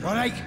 You all right?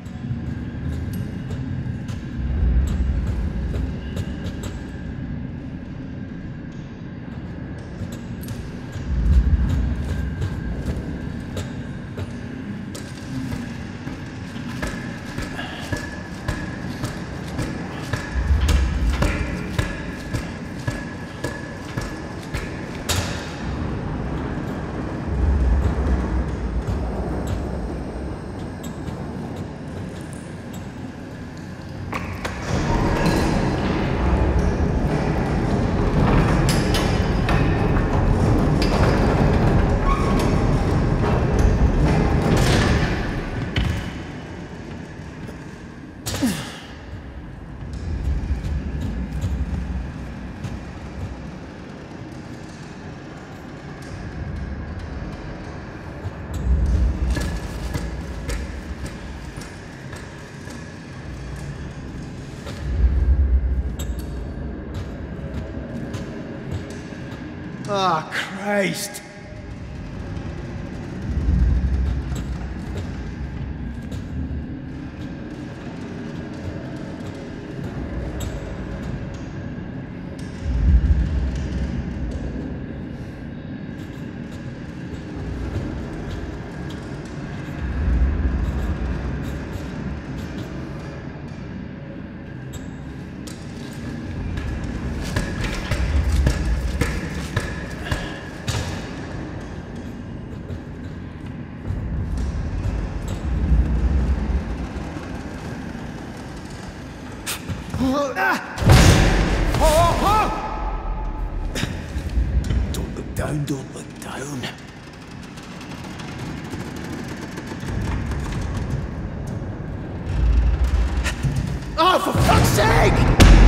Oh, Christ! Don't look down, don't look down. Oh, for fuck's sake!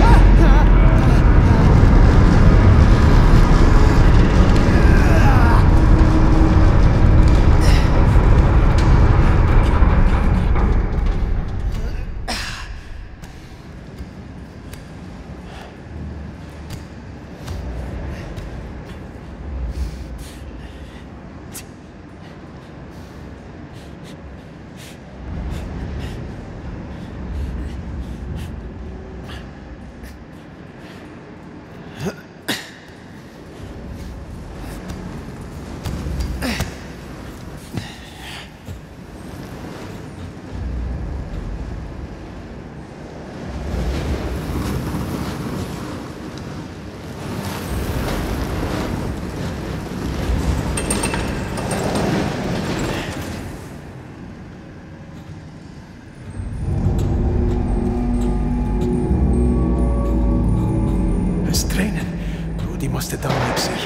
Must have done like see.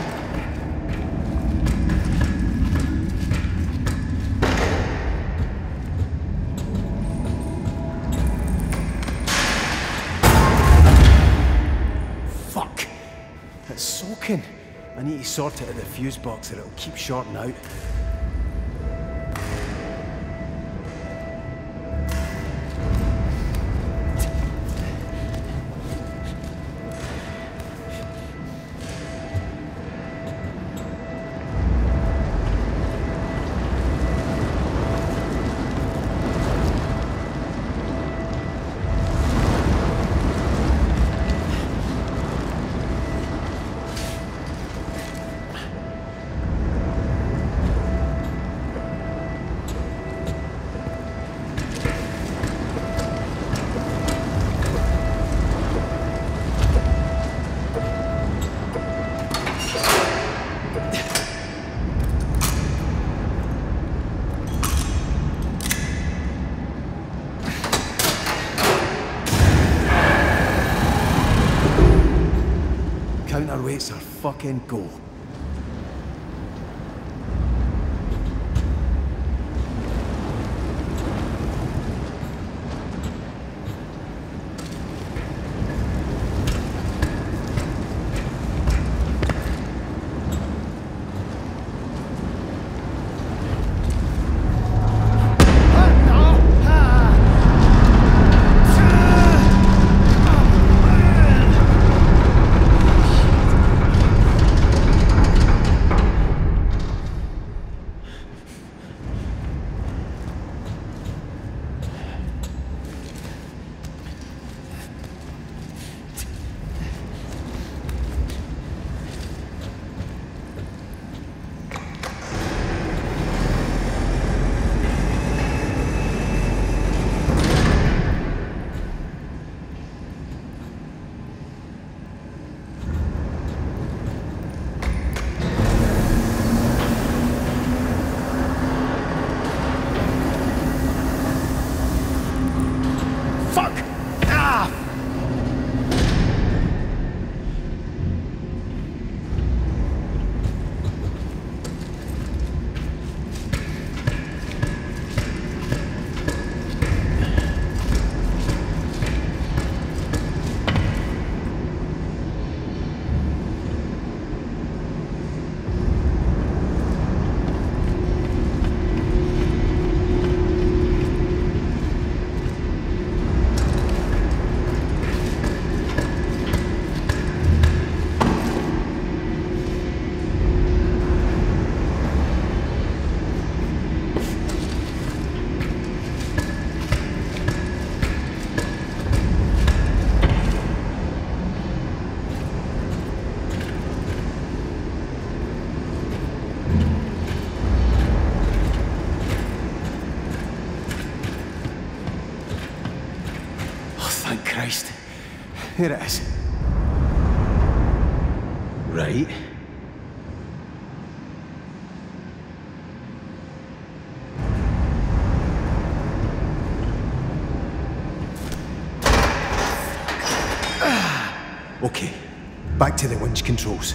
Fuck! It's soaking. I need to sort it at the fuse box or it'll keep shorting out. Counterweights are fucking go. Christ. Here it is. Right. Okay, back to the winch controls.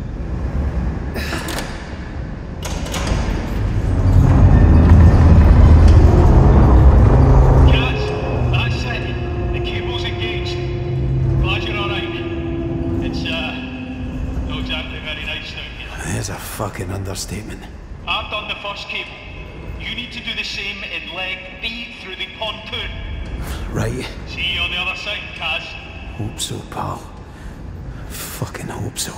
There's a fucking understatement. I've done the first cable. You need to do the same in leg B through the pontoon. Right. See you on the other side, Kaz. Hope so, pal. Fucking hope so.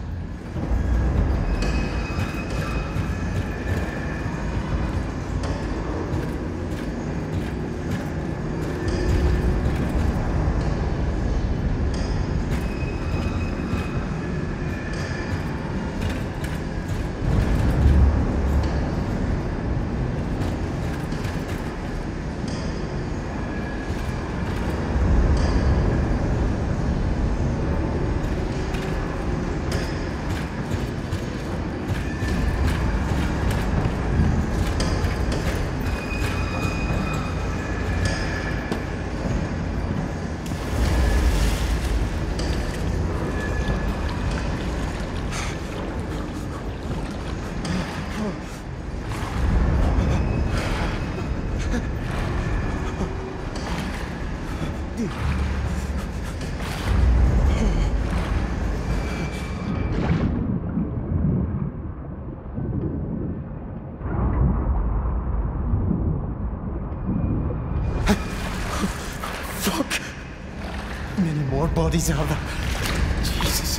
Fuck! How many more bodies are there? Jesus.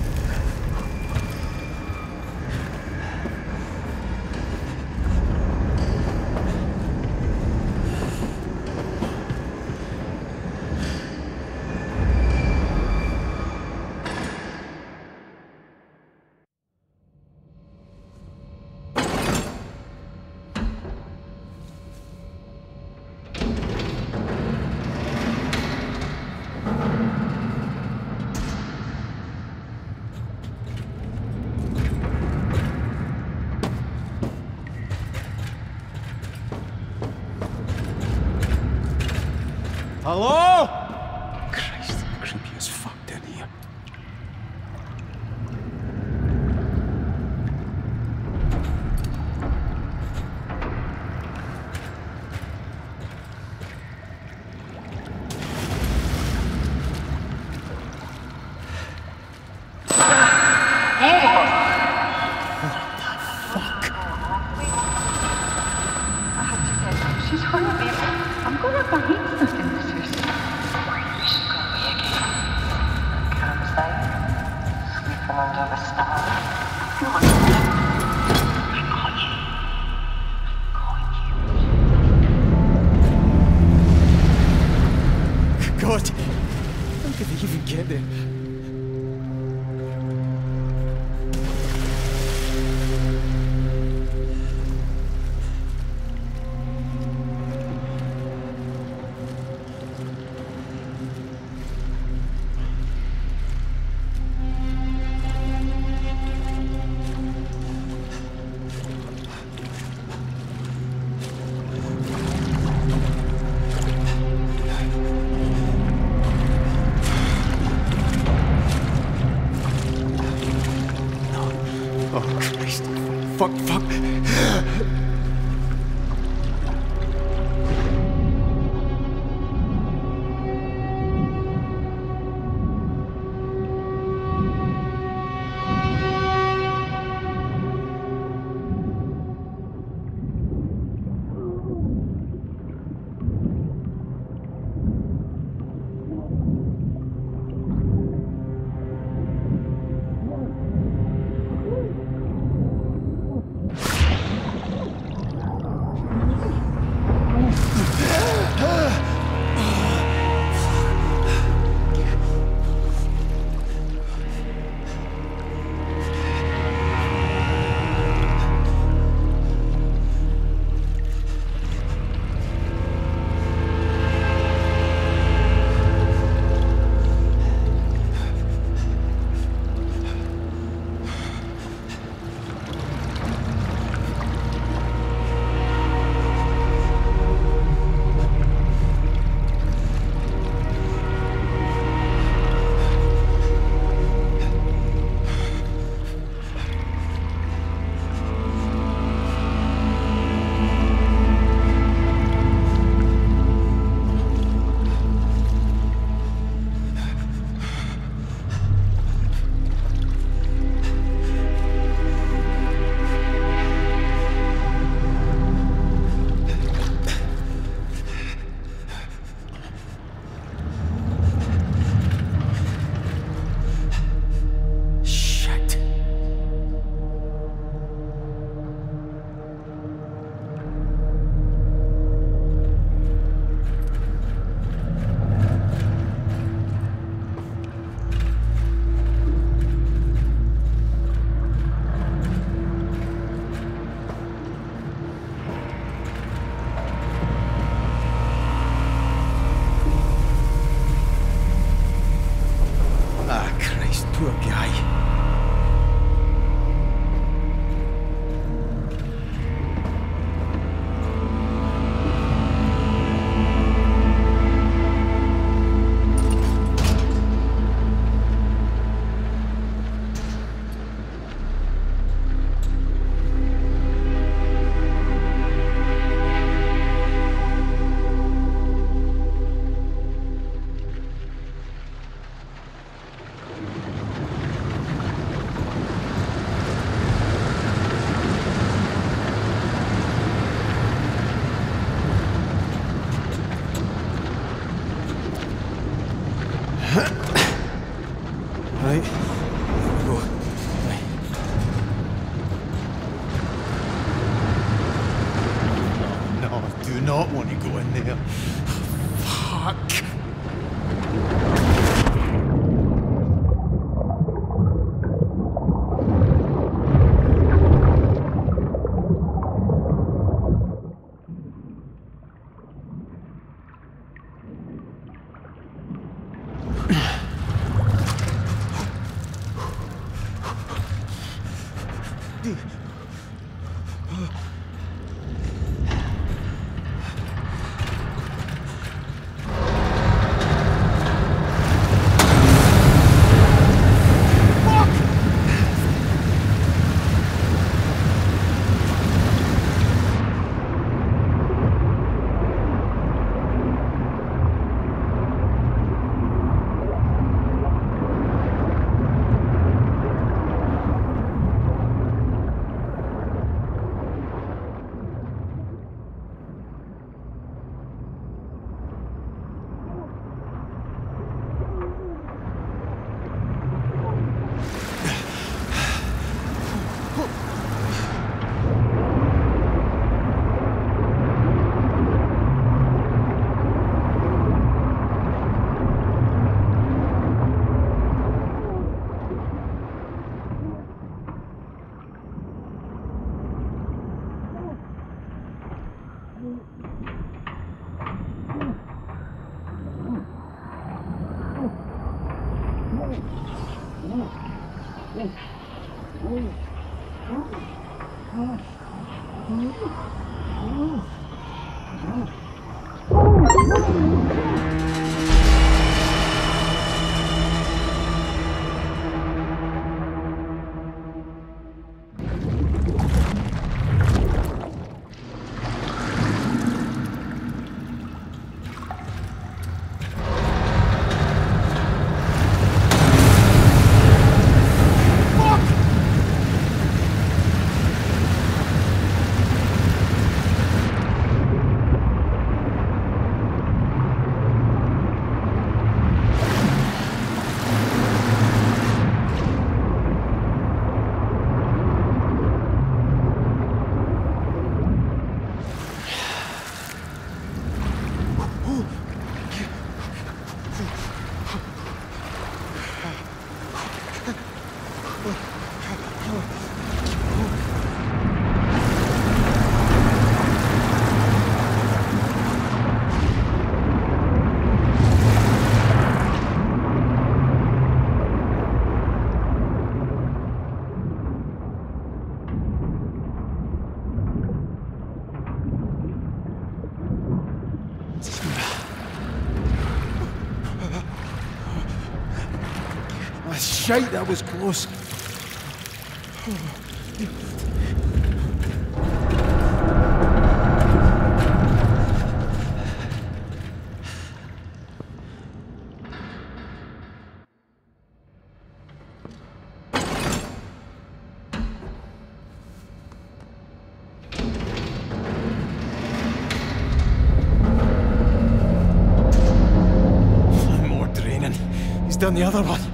Hello? Christ, creepy as fuck down here. She's horrible. I'm gonna find something this year. We should go away again. Campsite, sleeping under the stars. No, I got you. God, how did they even get there? Oh, Christ. Fuck, fuck. Right, here we go. Right. No, I do not want to go in there. Fuck. Shite, that was close. More draining. He's done the other one.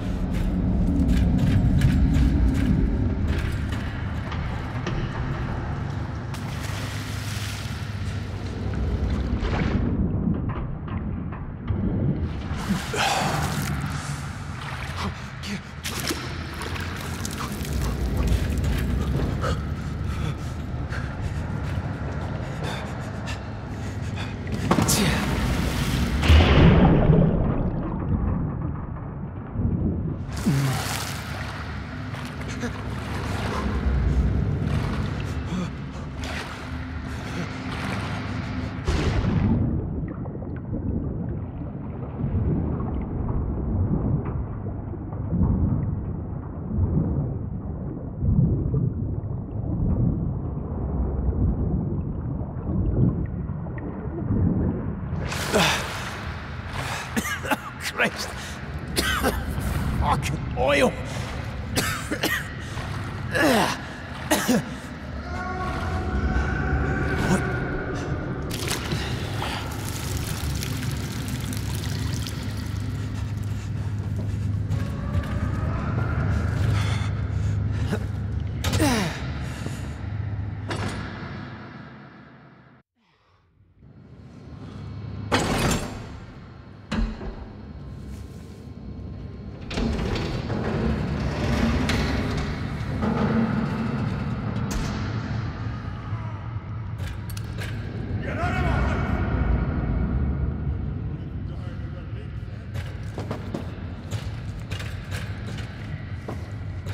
Christ. Fucking oil.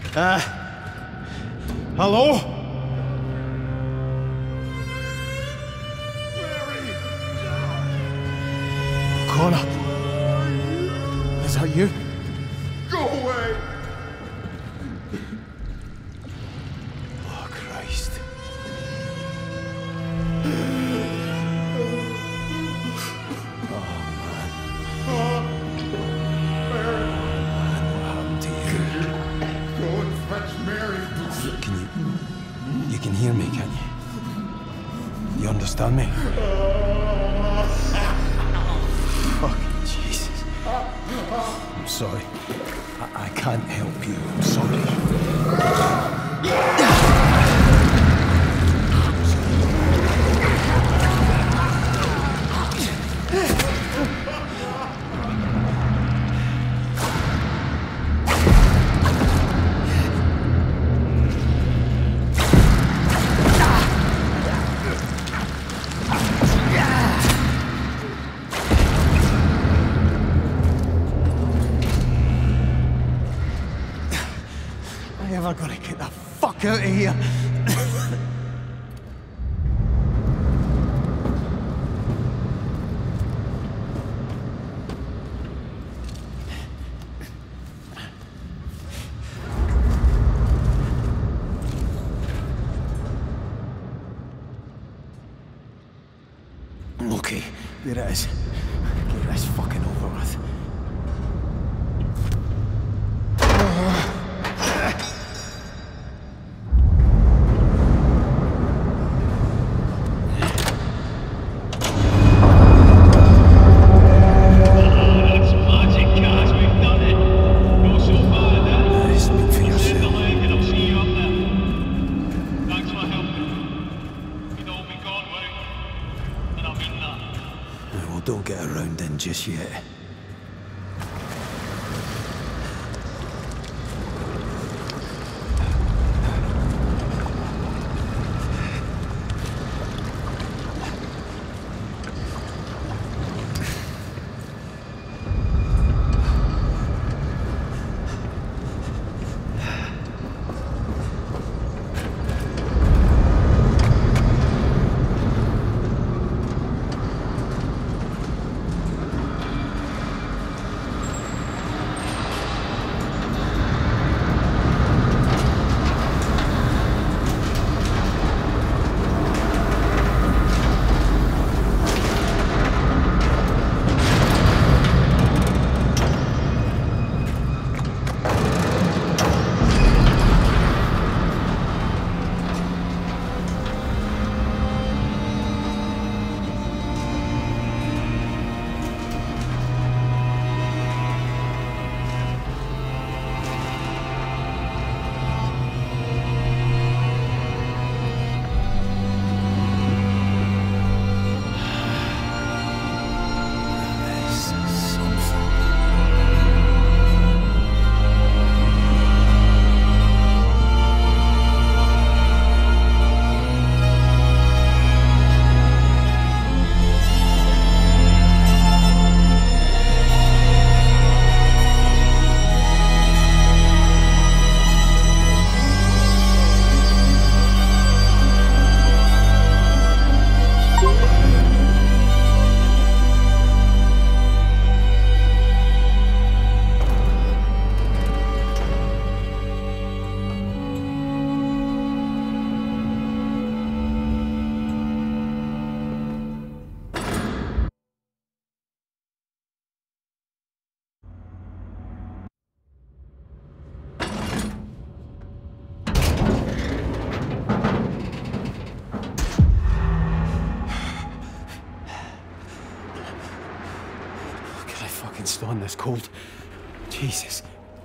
Hello? Connor. Is that you? Go away! Oh, Christ. You can hear me, can you? You understand me? Fucking Jesus. I'm sorry. I can't help you. I'm sorry. I gotta get the fuck out of here. Okay, there it is. Get this fucking over with. Don't get around in just yet. Stand this cold. Jesus.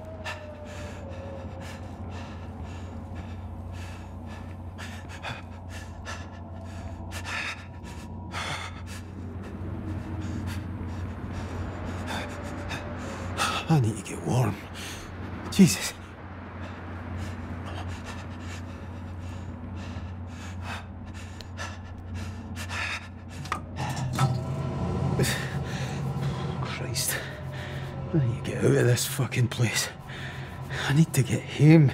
I need to get warm. Jesus. Christ. I need to get out of this fucking place. I need to get home.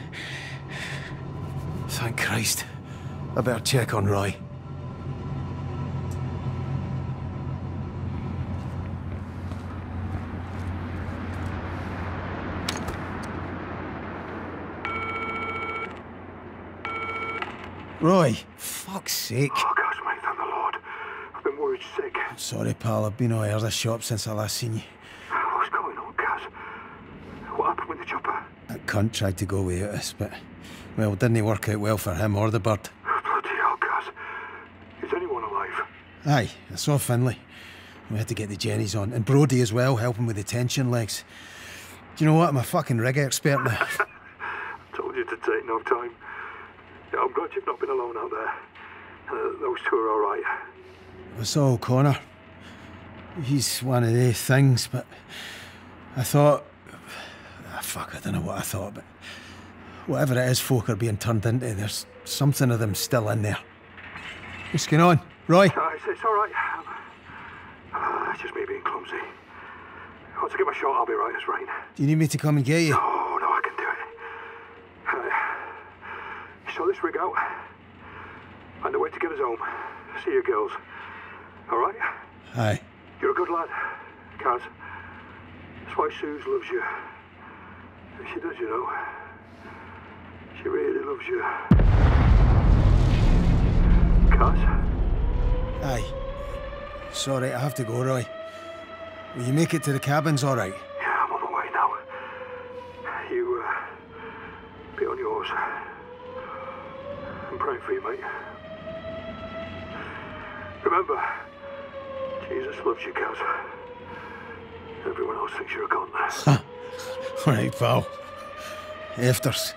Thank Christ. I better check on Roy. Roy, fuck's sake. Oh, gosh, mate, thank the Lord. I've been worried sick. Sorry, pal, I've been all out of the shop since I last seen you. What's going on, Kaz? What happened with the chopper? That cunt tried to go without us, but, well, didn't work out well for him or the bird. Bloody hell, Kaz. Is anyone alive? Aye, I saw Finlay. We had to get the Jennies on, and Brody as well, helping with the tension legs. Do you know what? I'm a fucking rig expert now. Told you to take no time. Yeah, I'm glad you've not been alone out there. Those two are all right. I saw O'Connor. He's one of the things, but I thought... fuck, I don't know what I thought, but whatever it is folk are being turned into, there's something of them still in there. What's going on? Roy? It's all right. It's just me being clumsy. Once I get my shot, I'll be right as rain. Do you need me to come and get you? No, I can do it. Sort this rig out. Find a way to get us home. See you girls. All right? Aye. You're a good lad, Kaz. That's why Suze loves you. She does, you know. She really loves you. Kaz? Aye. Sorry, I have to go, Roy. Will you make it to the cabins all right? Yeah, I'm on the way now. You, be on yours. I'm praying for you, mate. Remember, Jesus loves you, Kaz. Everyone else thinks you're a cunt. All right, pal. Afters.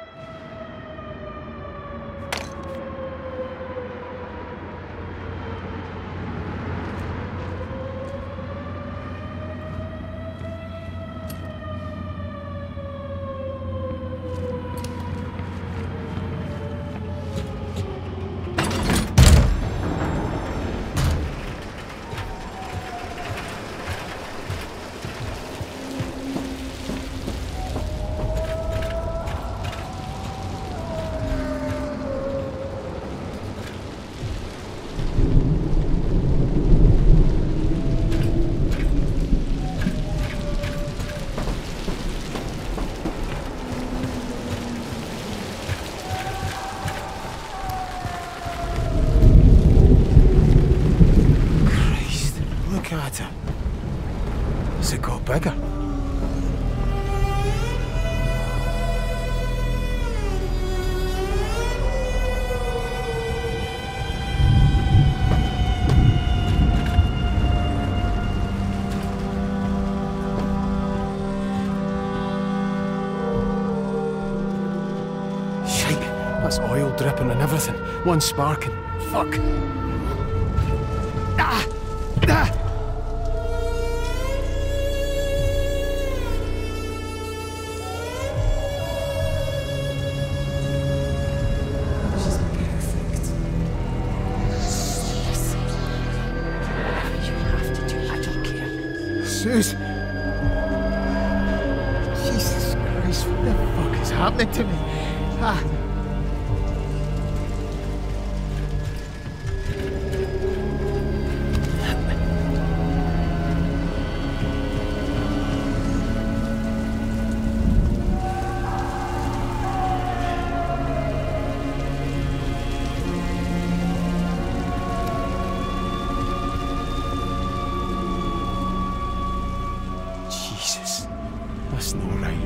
Has it got bigger? Shite, that's oil dripping and everything. One sparking. Fuck. Ah! Ah! Suze! Jesus Christ, what the fuck is happening to me? Ah! Jesus, that's not right.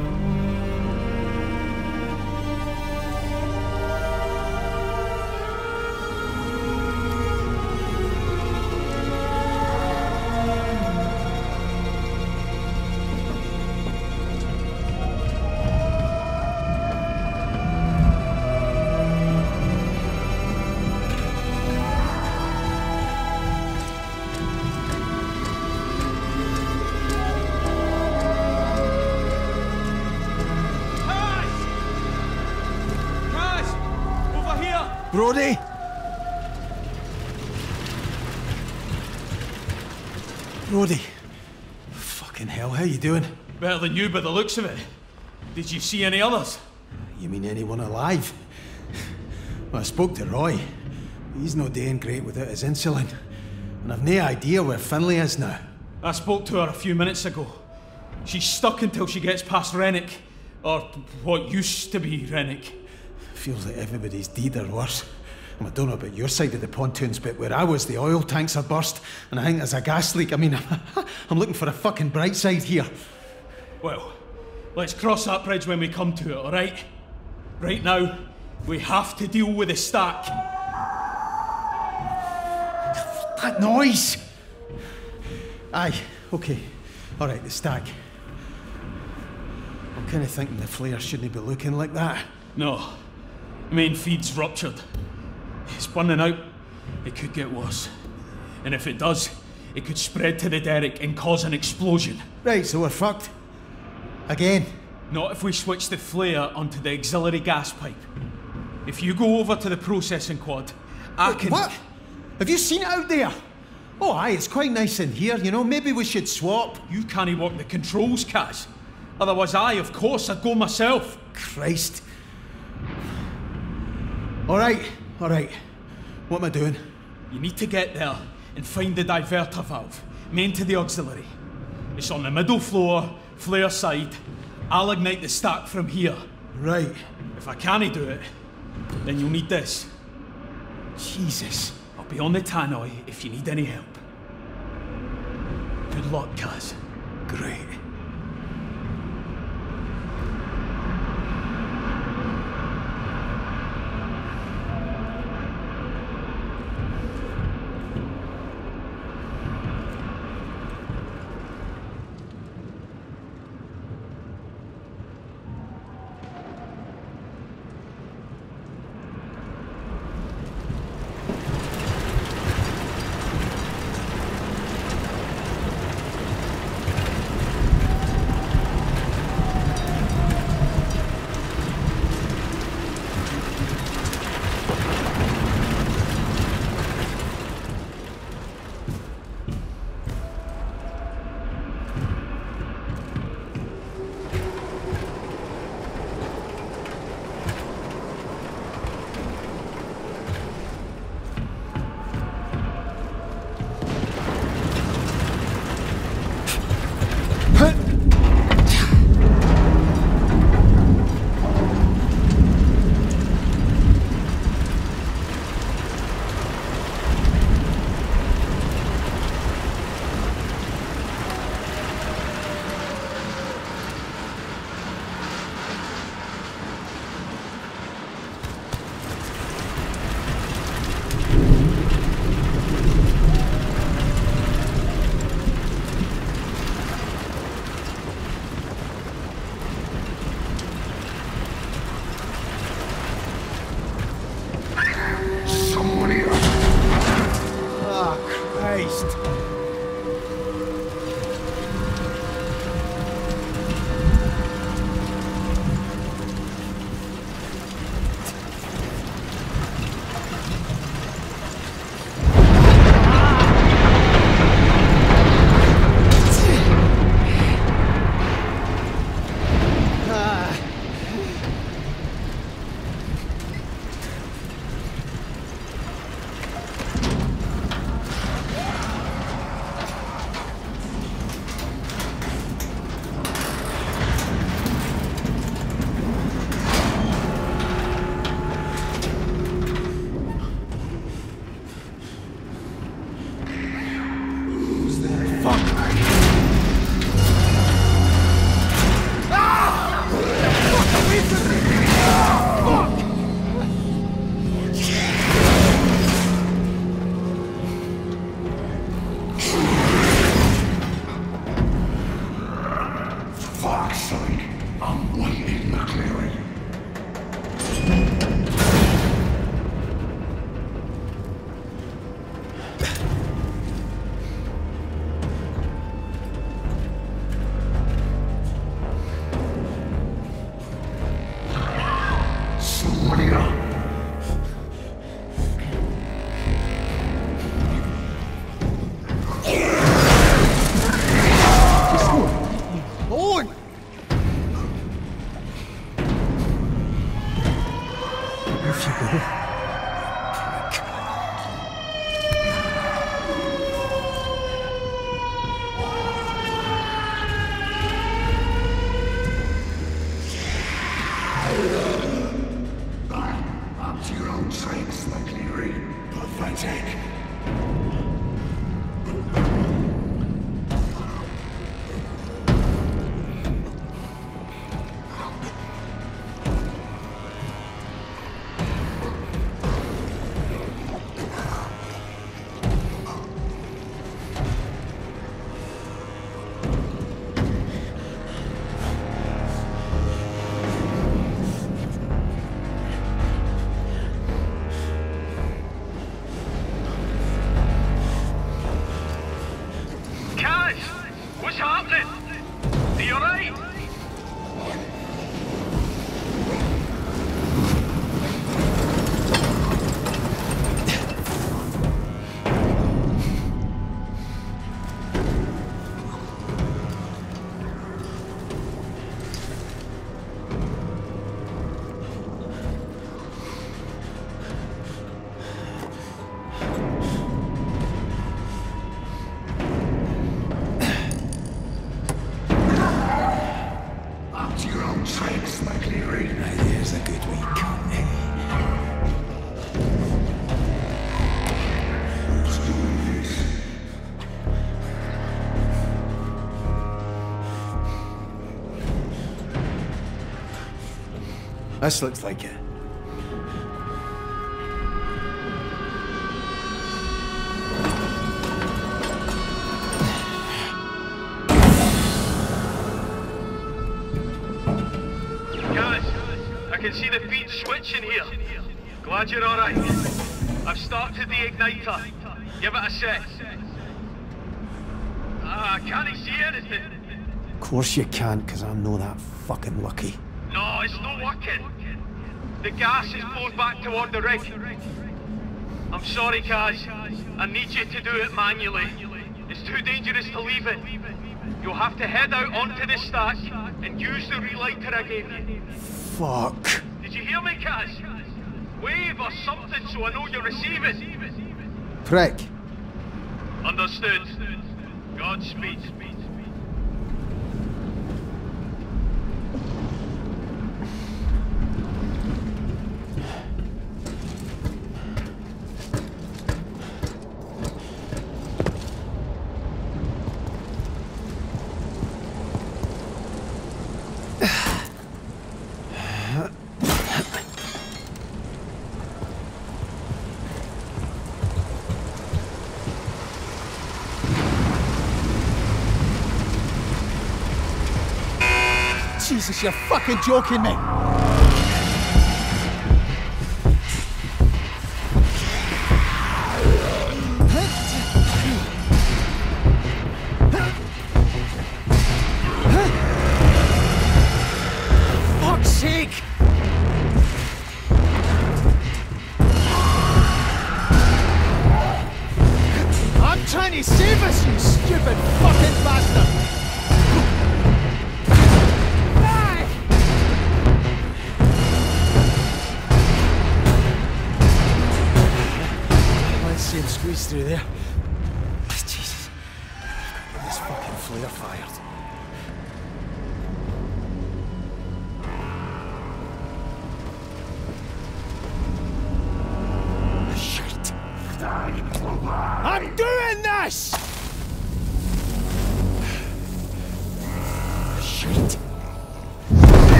Brody! Brody! Fucking hell, how you doing? Better than you by the looks of it. Did you see any others? You mean anyone alive? Well, I spoke to Roy. He's not doing great without his insulin. And I've no idea where Finlay is now. I spoke to her a few minutes ago. She's stuck until she gets past Rennick. Or what used to be Rennick. Feels like everybody's deed or worse. I don't know about your side of the pontoons, but where I was, the oil tanks are burst, and I think there's a gas leak. I mean, I'm looking for a fucking bright side here. Well, let's cross that bridge when we come to it, alright? Right now, we have to deal with the stack. That noise! Aye, okay. Alright, the stack. I'm kind of thinking the flare shouldn't be looking like that. No. Main feed's ruptured. It's burning out. It could get worse. And if it does, it could spread to the derrick and cause an explosion. Right, so we're fucked. Again. Not if we switch the flare onto the auxiliary gas pipe. If you go over to the processing quad, I can... What? Have you seen it out there? Oh aye, it's quite nice in here, you know, maybe we should swap. You can't work the controls, Kaz. Otherwise of course, I'd go myself. Christ. Alright. What am I doing? You need to get there and find the diverter valve, main to the auxiliary. It's on the middle floor, flare side. I'll ignite the stack from here. Right. If I can't do it, then you'll need this. Jesus. I'll be on the tannoy if you need any help. Good luck, Kaz. Great. Up to your own tricks, like Leary. Pathetic. This looks like it. Guys, I can see the feed switching here. Glad you're alright. I've started the igniter. Give it a sec. I can't see anything. Of course you can't, because I'm no that fucking lucky. No, it's not working. The gas is flowed back toward the rig. I'm sorry, Kaz. I need you to do it manually. It's too dangerous to leave it. You'll have to head out onto the stack and use the relighter I gave you. Fuck. Did you hear me, Kaz? Wave or something so I know you're receiving. Prick. Understood. Godspeed. Jesus, you're fucking joking me! Fuck's sake! I'm trying to save us, you stupid fucking bastard!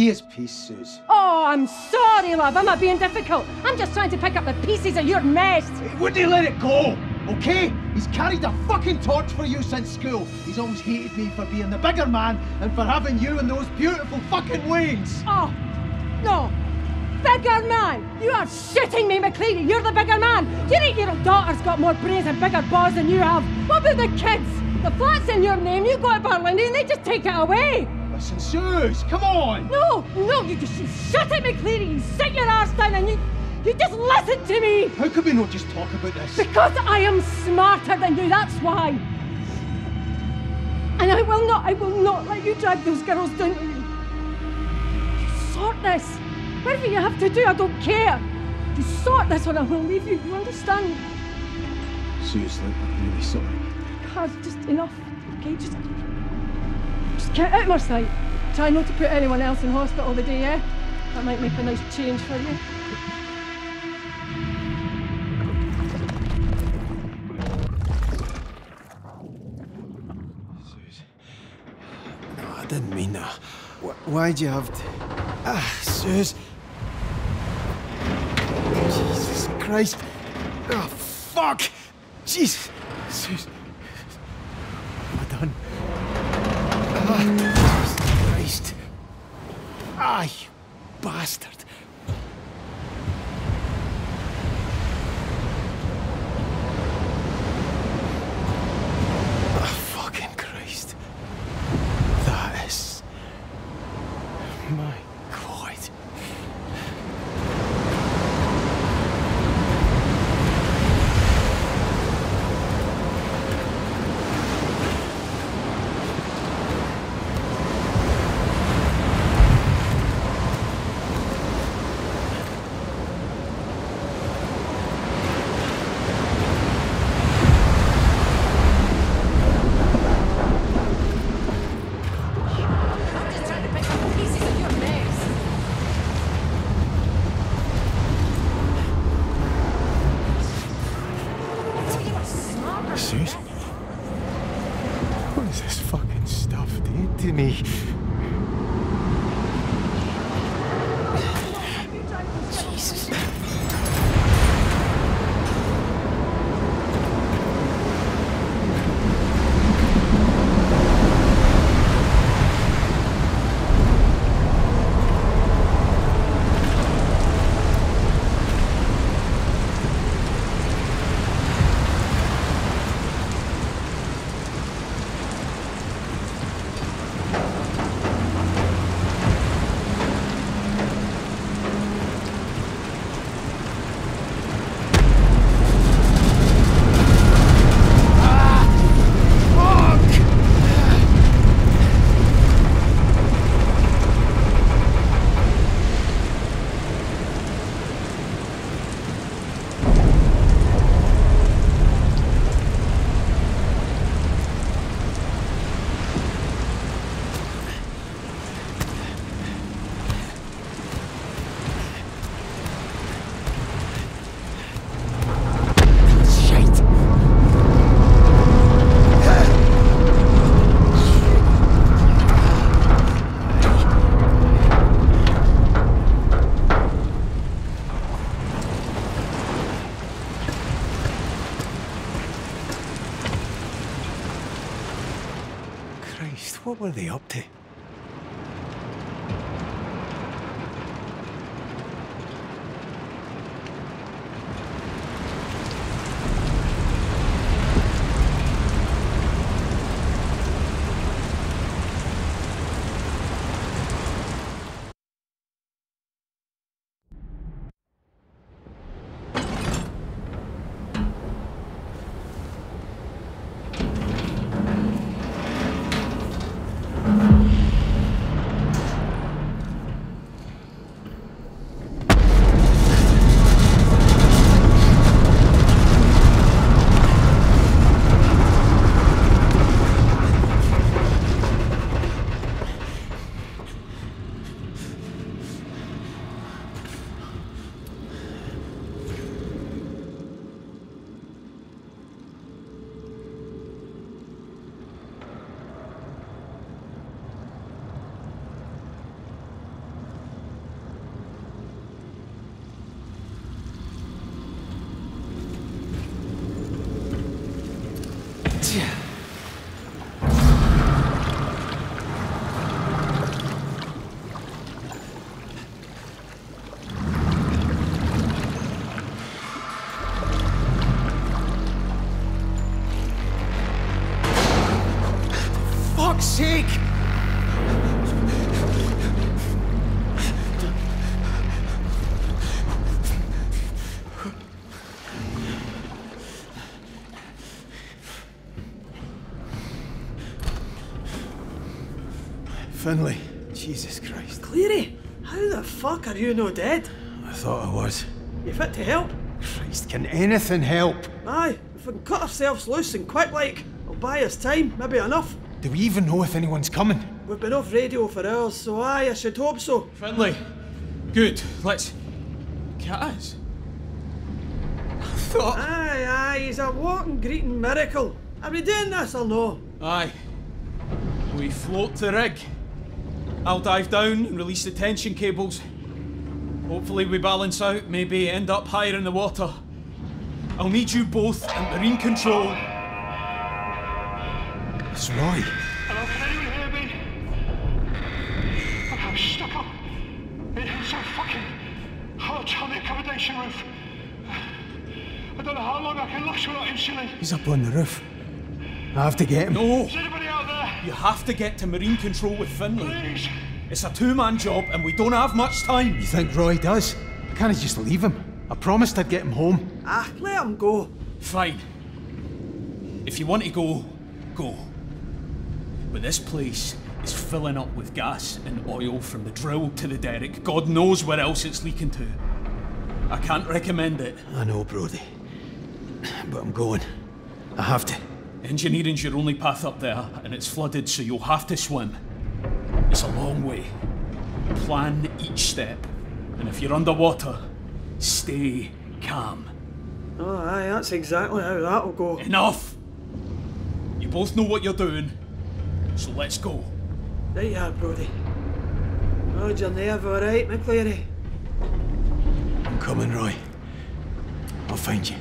his piece, Suze. Oh, I'm sorry, love. I'm not being difficult. I'm just trying to pick up the pieces of your mess. Wouldn't he let it go? Okay? He's carried a fucking torch for you since school. He's always hated me for being the bigger man and for having you in those beautiful fucking wings. Oh, no. Bigger man! You are shitting me, McCleary. You're the bigger man. Your 8-year-old daughter's got more brains and bigger balls than you have. What about the kids? The flat's in your name. You go to Berlin and they just take it away. Listen, Suze, come on. No, you shut it, McCleary. You sit your arse down and you just listen to me. How could we not just talk about this? Because I am smarter than you, that's why. And I will not let you drag those girls down to me. You sort this. Whatever you have to do, I don't care. You sort this or I will leave you, you understand? Suze, look, I'm really sorry. Kaz, just enough, okay? Just get out of my sight. Try not to put anyone else in hospital the day, yeah? That might make a nice change for you. Suze. No, I didn't mean that. Why'd you have to... Suze. Jesus Christ. Oh, fuck. Jesus. Suze. What have I done? Jesus Christ. You bastard. Fucking Christ. That is... My God. Suze? What is this fucking stuff doing to me? Jesus. What were they up to? Fuck's sake! Finlay, Jesus Christ. Cleary, how the fuck are you no dead? I thought I was. You fit to help? Christ, can anything help? Aye, if we can cut ourselves loose and quick like, it'll buy us time, maybe enough. Do we even know if anyone's coming? We've been off radio for hours, so aye, I should hope so. Finlay, good. Let's. Kaz. I thought. Aye, he's a walking greeting miracle. Are we doing this or no? Aye. We float the rig. I'll dive down and release the tension cables. Hopefully we balance out, maybe end up higher in the water. I'll need you both at marine control. It's Roy. Hello, can anyone hear me? I'm stuck up in so fucking hot on the accommodation roof. I don't know how long I can last without insulin. He's up on the roof. I have to get him. No! Is anybody out there? You have to get to marine control with Finlay. Please. It's a two-man job and we don't have much time. You think Roy does? I can't just leave him. I promised I'd get him home. Ah, let him go. Fine. If you want to go, go. But this place is filling up with gas and oil from the drill to the derrick. God knows where else it's leaking to. I can't recommend it. I know, Brody. But I'm going. I have to. Engineering's your only path up there, and it's flooded, so you'll have to swim. It's a long way. Plan each step. And if you're underwater, stay calm. Oh, aye, that's exactly how that'll go. Enough! You both know what you're doing, so let's go. Right, yeah, Brody. Rod your nerve, alright, McCleary? I'm coming, Roy. I'll find you.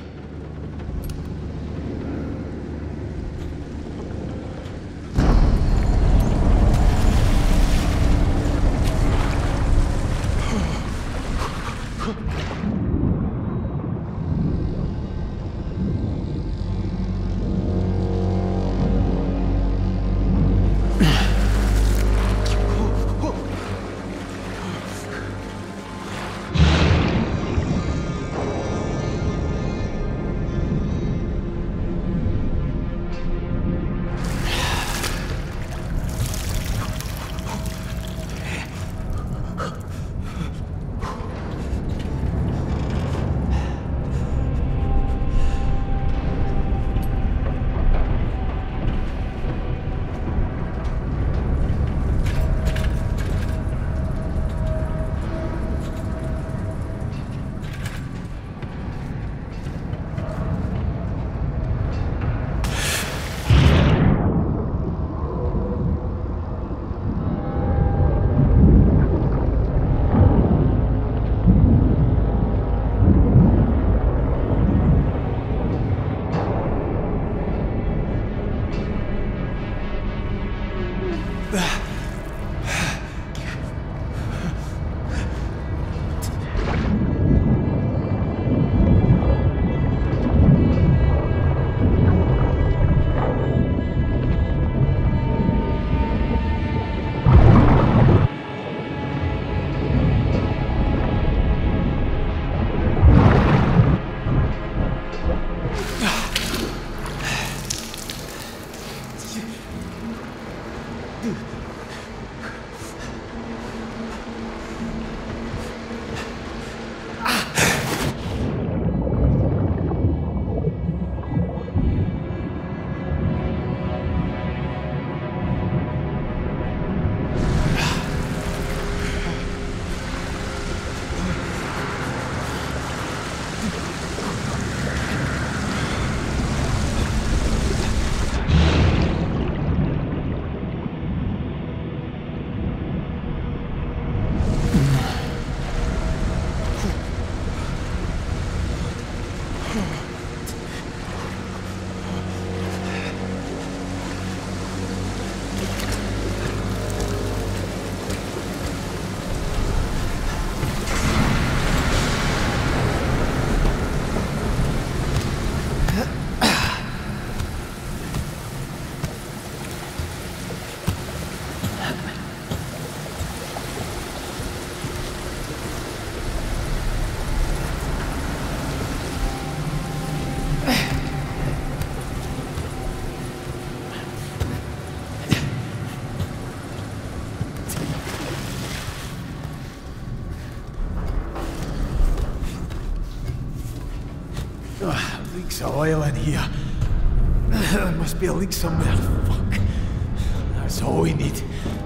Leaks of oil in here. There must be a leak somewhere. Fuck. That's all we need.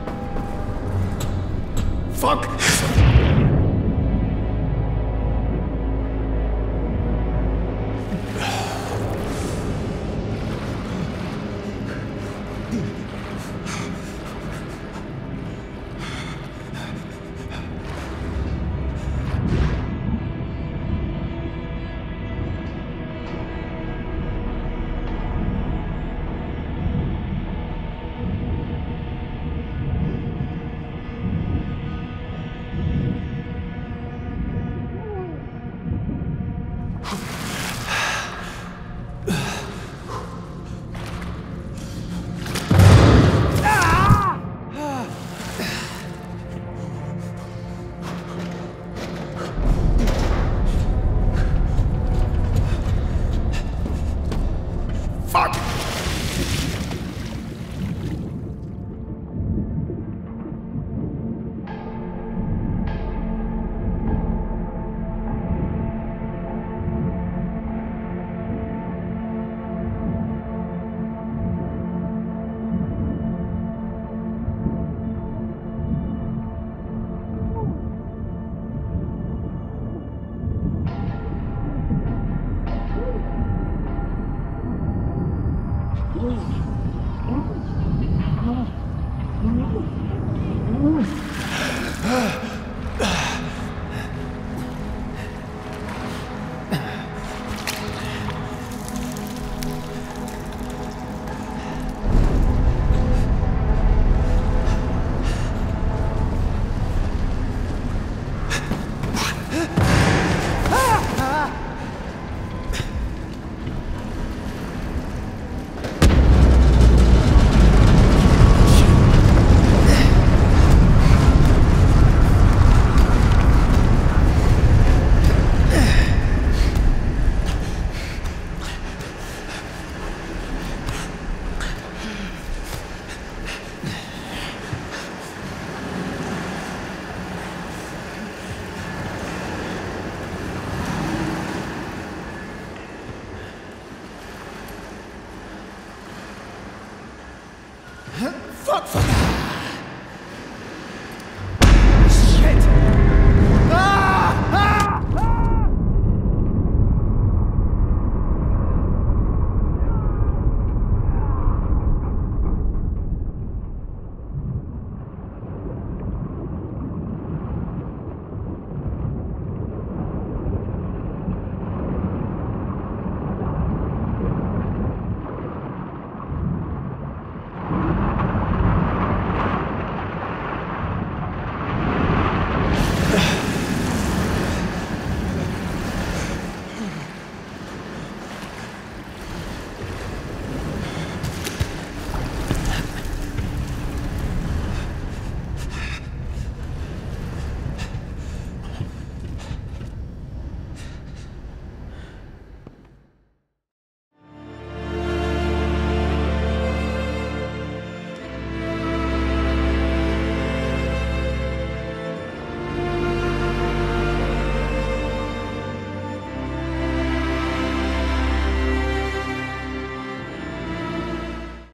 Fuck! Fuck!